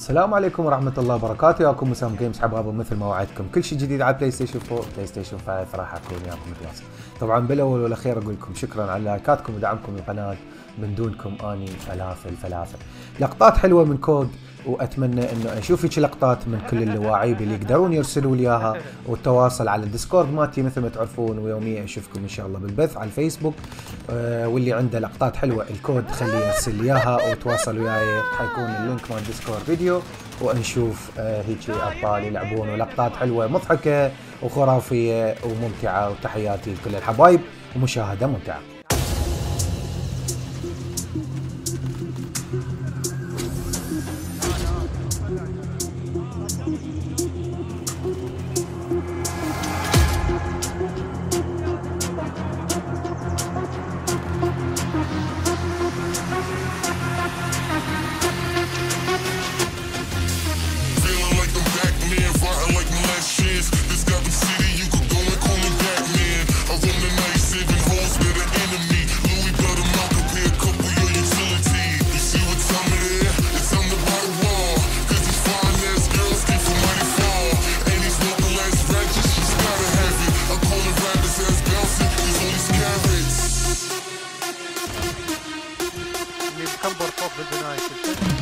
السلام عليكم ورحمة الله وبركاته. ياكم مسام جيمز حبايب، مثل ما وعدتكم كل شيء جديد على بلاي ستيشن 4 بلاي ستيشن 5 راح اكون وياكم بكلاس. طبعا بالاول والاخير اقول لكم شكرا على لايكاتكم ودعمكم للقناة، من دونكم اني فلافل. لقطات حلوة من كود، واتمنى انه اشوف هيك لقطات من كل اللاعبين اللي يقدرون يرسلوا لي اياها، والتواصل على الديسكورد مالتي مثل ما تعرفون، ويوميا اشوفكم ان شاء الله بالبث على الفيسبوك. واللي عنده لقطات حلوه الكود خليه يرسل لي اياها وتواصل وياي، حيكون اللينك مال الديسكورد فيديو، ونشوف هيك ابطال يلعبون ولقطات حلوه مضحكه وخرافيه وممتعه. وتحياتي لكل الحبايب ومشاهده ممتعه. كمبر فوق بالبناية.